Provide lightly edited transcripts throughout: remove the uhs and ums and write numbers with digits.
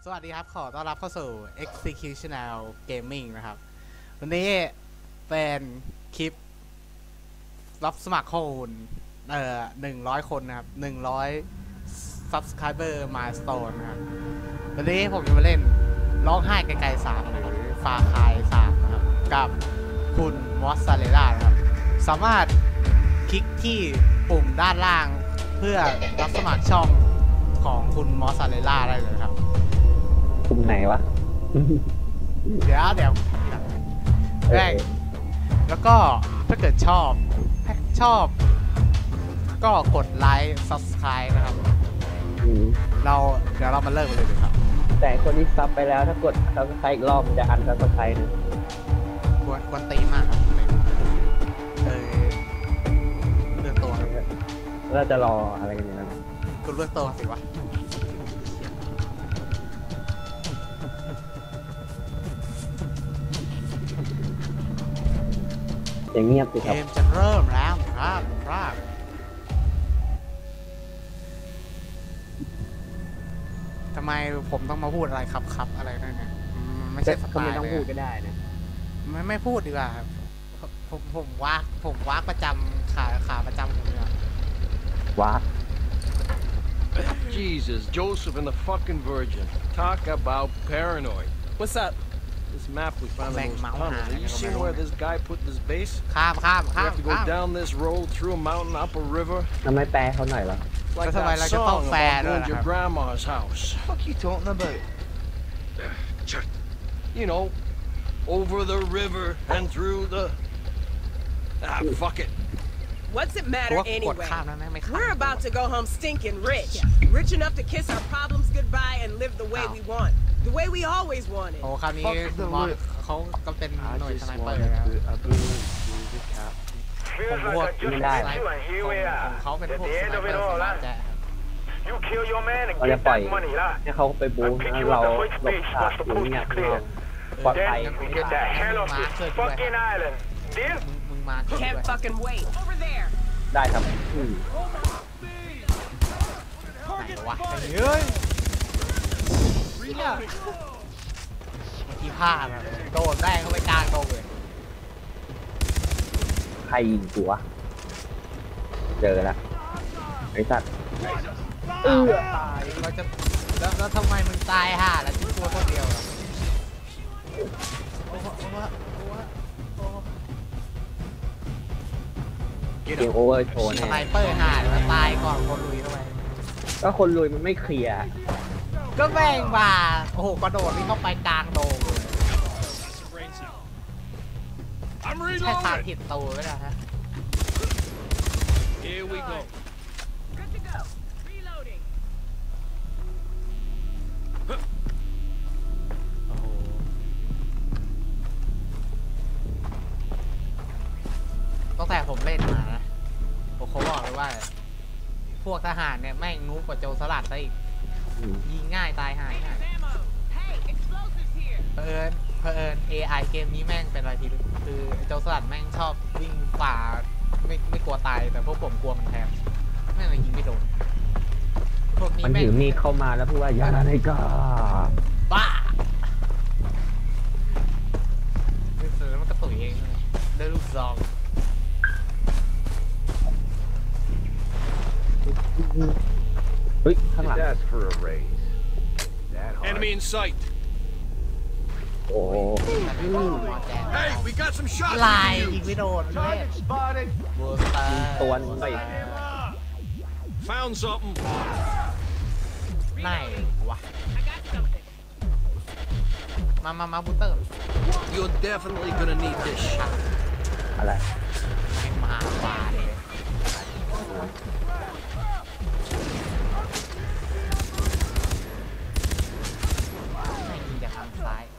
สวัสดีครับขอต้อนรับเข้าสู่ Executional Gaming นะครับวันนี้เป็นคลิปรับสมัครข้อมูล100 คนนะครับ100 Subscriber Milestone นะครับวันนี้ผมจะมาเล่นร้องไห้ไกลๆ3หรือฟาคาย3นะครับกับคุณมอสซาเรลล่านะครับสามารถคลิกที่ปุ่มด้านล่างเพื่อรับสมัครช่องของคุณมอสซาเรลล่าได้เลยครับกลุ่มไหนวะเดี๋ยวแรกแล้วก็ถ้าเกิดชอบก็กดไลค์ Subscribe นะครับเดี๋ยวเรามาเริ่มกันเลยดีครับแต่คนที่ซับไปแล้วถ้ากดซับสไครต์อีกรอบมันจะอันซับสไครต์นะกวนตีมากครับเลือกตัวเราจะรออะไรกันอย่างนั้นกูเลือกตัวสิวะอย่างเงียบสิครับเกมจะเริ่มแล้วครับทำไมผมต้องมาพูดอะไรครับอะไรนั่นเนี่ยไม่ใช่สไตล์ไม่ต้องพูดก็ได้นะไม่พูดดีกว่าผมวักประจำขาประจำผมเนี่ยวัก Jesus, Joseph and the fucking Virgin. Talk about paranoid. What's up? This map we found in those tunnels. Have you seen where this guy put this base? We ข้าม have to go down this road, through a mountain, up a river. ทำไมแปลเขาหน่อยล่ะ Like that song about going to your grandma's house. What are you talking about? You know, over the river and through the... fuck it. What's it matter anyway? We're about to go home stinking rich. Rich enough to kiss our problems goodbye and live the way we want. The way we always wanted. โอ้คราวนี้มอสเขาก็เป็นหน่วยสไนเปอร์แล้วผมพวกไม่ได้ของเขาเป็นพวกสไนเปอร์สมาร์ทแจ๊เราจะปล่อยให้เขาไปบู๊นะเราหลบฉากอยู่เนี่ยปลอดภัยมึงมา Can't fucking wait. Over there. ได้ครับไหนวะเฮ้ยเมื่อกี้พลาดนะโดนแรกเข้าไปกลางตรงเลยใครยิงกูวะเจอแล้วไอ้สัตว์ตายเราจะแล้วทำไมมึงตายห่าแล้วที่ตัวคนเดียวเกมโอเวอร์โชว์แน่สไนเปอร์ห่าแล้วตายก่อนคนลุยเข้าไปก็คนลุยมันไม่เคลียร์ก็แม่งว่าโอ้โหกระโดดนี่เข้าไปกลางโดงแค่ทางผิดตัวก็ได้ฮะ Here we go. Good to go. Reloading. ตั้งแต่ผมเล่นมานะผมเขาบอกเลยว่าพวกทหารเนี่ยแม่งงูกว่าโจรสลัดซะอีกยิงง่ายตายหายง่ายเผอิญ AI เกมนี้แม่งเป็นอะไรทีคือโจรสลัดแม่งชอบวิ่งฝ่าไม่กลัวตายแต่พวกผมกลัวมันแทนแม่งเลยยิงไม่โดนพวกนี้มันถือมีดเข้ามาแล้วพูดว่าอย่าอะไรก็บ้าเสือมันก็ตุ๋ยเองได้ลูกซองเฮ้ยข้างหลัง Enemy in sight. โอ้ Hey, we got some shots. ลายยิงไม่โดนเลยบัวตาตัวไป Found something. ไหนวะมาบูเตอร์ You're definitely gonna need this shot. อะไรไม่มาบาเลยไม่ยิงจากทางซ้าย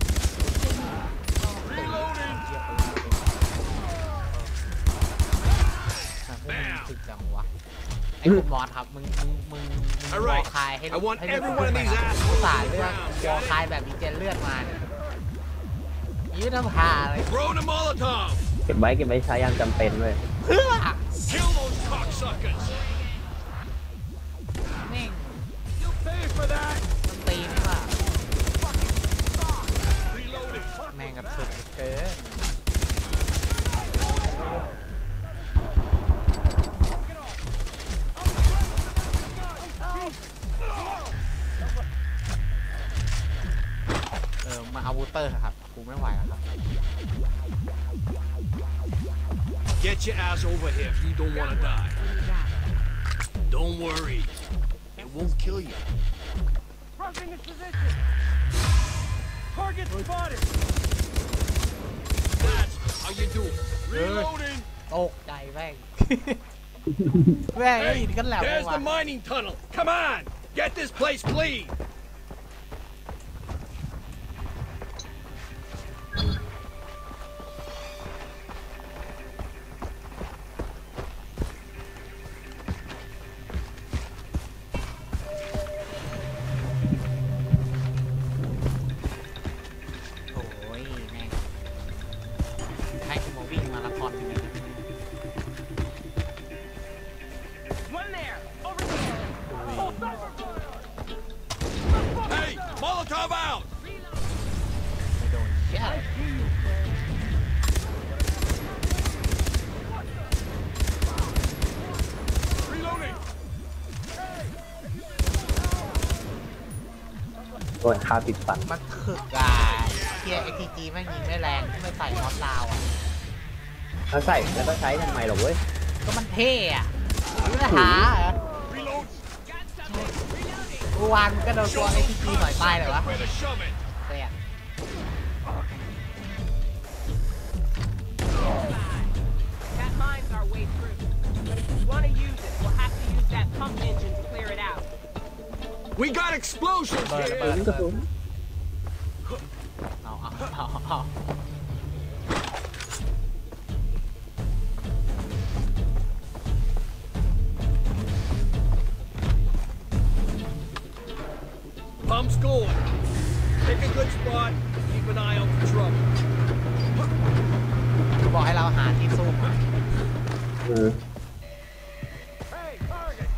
ถึกจังวะไอ้คุณมอสครับมึงวอคายให้ดูผู้สายเรื่องวอคายแบบมีเจนเลือดมาเนี่ยยืดน้ำพาเลยเก็บไว้ใช้ยามจำเป็นเลยเพื่อ Kill those cocksuckers. แม่ง You pay for that. มันตีนี่ว่าอาวูเตอร์ครับกูไม่ไหวแล้วครับ Get your ass over here if you don't want to die. Don't worry. It won't kill you. Crossing his position. Target spotted. That's how you do it. Reloading. ตกใจแม่ง แม่งได้ยินกันแหลม There's ว่ะ the mining tunnel. Come on. Get this place clean. One there. Over there. Hey, Molotov out. ไม่โดนแย่ Reloading. โดนคาติดฟันมันถึกอ่ะเทีย XTG แม่งยิงไม่แรงที่ไม่ใส่น็อตลาวอ่ะแล้วใส่แล้วก็ใช้ทำไมหรอเว้ยก็มันเท่อะนี่แหละหาเหรอ Reload. เมื่อวานก็โดนตัว XTG หน่อยตายเลยวะ Where to shove it. เสีย That mine's our way through. But if we want to use it, we'll have to use that pump engine to clear it out. We got explosions เบิร์ด here. เบิร์ดกระสุนเอา Pump's going. Pick a good spot. Keep an eye out for trouble. บอกให้เราหาที่สู้มา Hey, target.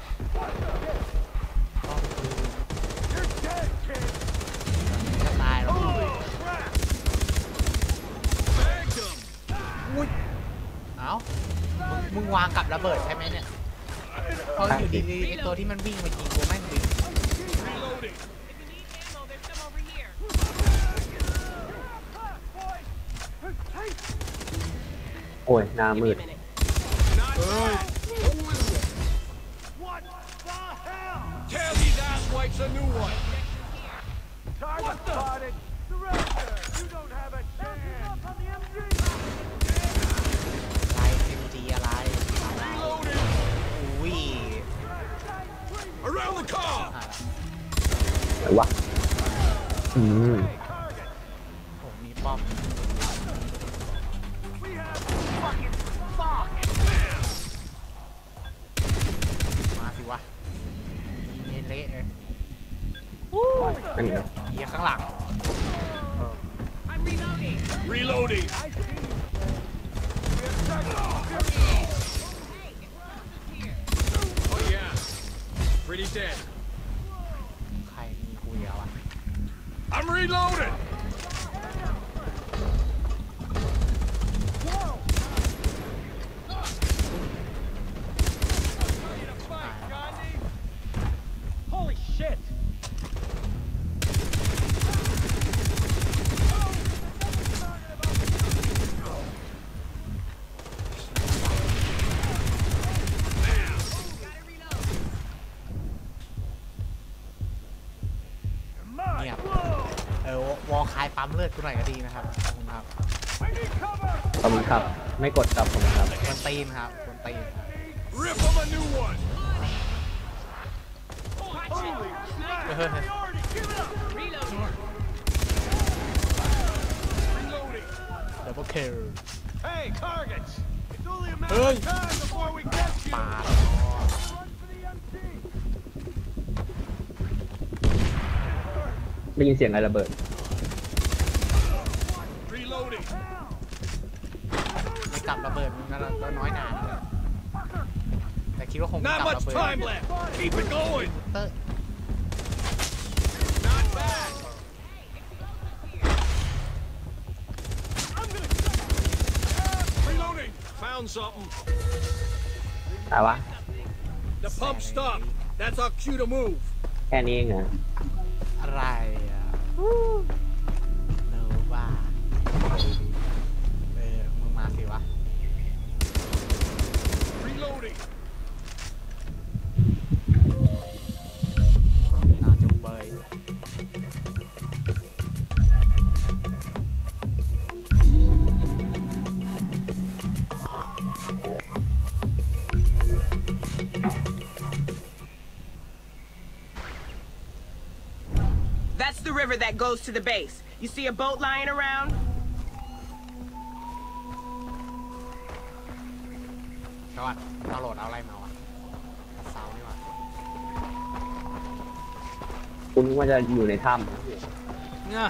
You're dead, kid. จะตายหรอก Holy crap. Bagged him. เอ้ามึงวางกับระเบิดใช่ไหมเนี่ยเพราะอยู่ดีๆไอตัวที่มันวิ่งมายิงกูแม่งดึง Reloading. If you need ammo, there's some over here. โอ้ยหน้า Give มื me ด a minute. Not bad. What the hell? Tear these asswipes a new one. Target spotted. Surrender. You don't have a chance. Up on the MG. อะไร MG อะไร Reloading. อุ้ย Around the car. ไหนวะโ Target. อ้มีป้อม We have fucking fuck. มาสิวะเละเลยอันนี้เหี้ยข้างหลัง I'm reloading. Reloading. I see. We have target. Oh yeah. Pretty dead. ใครมีคุยเอาอะ I'm reloading. Whoa. Holy shit. เงียบวอลคายปั๊มเลือดกูหน่อยก็ดีนะครับขอบคุณครับ I need cover. ขอบคุณครับ ไม่กดครับผมครับคนตีนครับคนตีน Rip him a new one. Holy crap. Priority. Give it up. Reloading. Reloading. เดี๋ยวพวกเคล Hey, targets. It's only a matter Hey. of time before we get you. ปาด Run for the MG. ได้ยินเสียงอะไรระเบิด Reloading. ไม่กลับระเบิดมึงก็น้อยหนาเลยแต่คิดว่าคงไม่ก Not ลับ much ระเบิด time left. Keep it going. เตอร์ Not bad. Reloading. Found something. ตาวะ The pump stopped. That's our cue to move. แค่นี้เองเหรออะไรอ่ะ no มึงมาสิวะ Reloading. จุกเบย That's the river that goes to the base. You see a boat lying around? ก่อนเอาโหลดเอาอะไรมาวะเสานี่วะคุณว่าจะอยู่ในถ้เนี่ย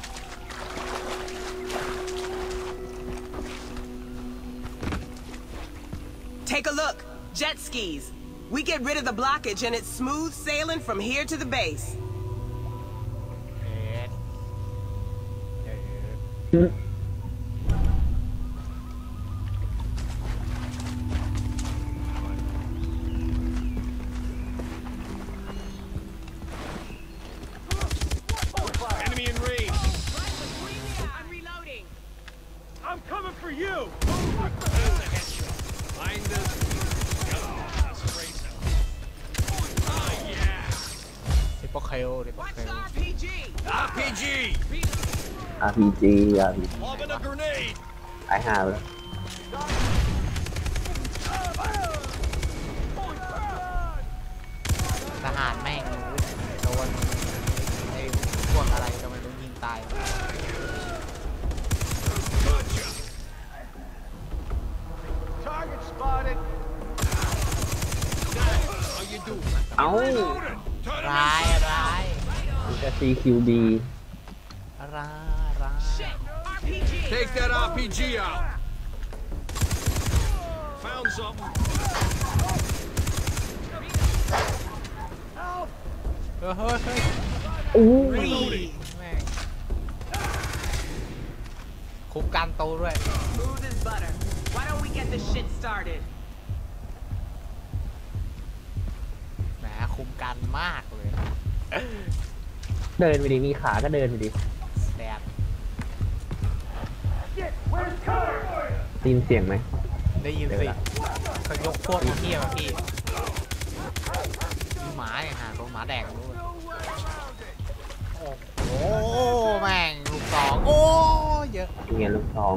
Take a look. Jet skis. We get rid of the blockage and it's smooth sailing from here to the base. ำ Enemy in range. I'm reloading. I'm coming for you! That's a headshot. Find us. That's crazy. Oh yeah. ริปเปอร์เคลริปเปอร์ Watch เคล the RPG. RPG. RPG Lobbing a grenade. ตายห่าไปแล้วทหารแม่งโดนไอ้พวกอะไรก็ไม่รู้ยิงตาย Gotcha. Target spotted! How you doing? เอ้า Turn ร้าย him ร้ายมันจะ CQB ร้ายร้าย Shit. RPG. Take that RPG out. Found something. เฮ้ยเฮ้ยเฮ้ยอู้ Reloading. แม่งคุมกันโตด้วย Smooth as butter. Why don't we get this shit started? แหมคุมกันมากเลยเดินไปดิมีขาก็เดินไปดิแดด Shit! Where's cover? ได้ยินเสียงไหมได้ยินสิเขายกพวกมาเที่ยวอะพี่มีหมาไงฮะตัวหมาแดงรู้เลย โอ้โหแม่งลูกสองโอ้เยอะเงี้ยลูกซอง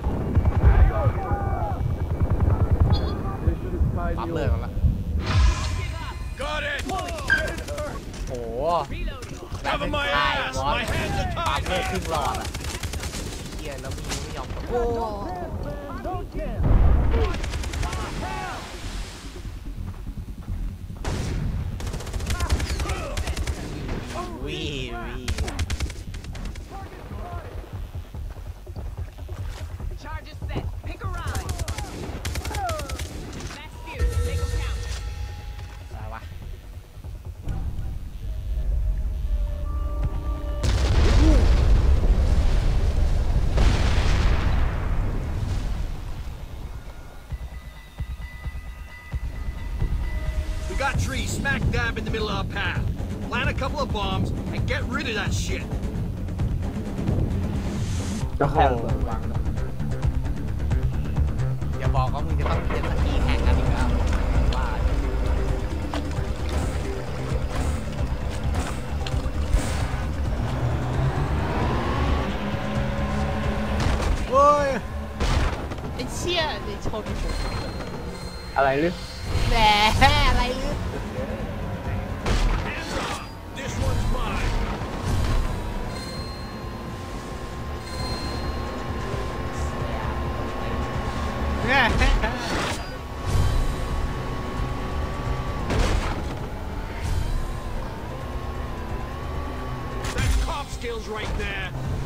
ปั๊มเลยกันละ Got it. โอ้โห Cover my ตาย ass. วอ My hands are ปั๊ม tied. เลยครึ่งหลอดอ่ะเฮียแล้วมีไม่ยอมโอ้ No jam! วีวี Charges set. Pick a ride. That's fierce. Make 'em count. อะไรวะ We got trees smack dab in the middle of our path. Plant a couple of bombs and get rid of that shit. ก็แค่อย่าบอกว่ามึงจะต้องเล่นสกีแข่งกันอีกแล้วว่าโอ้ยไอ้เชี่ยไอ้ชนผมอะไรหรือแหมอะไรลึก Hands up. This one's mine. เนี่ย That's cop skills right there.